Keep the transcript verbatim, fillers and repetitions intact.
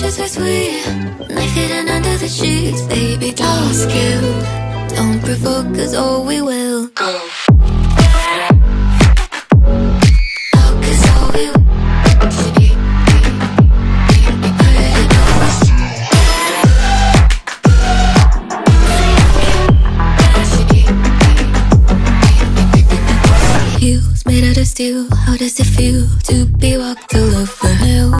is so sweet, knife hidden under the sheets. Baby, don't skill, don't provoke, cause oh we will go. Oh, cause oh we will. Heels made out of steel, how does it feel to be walked all over hell?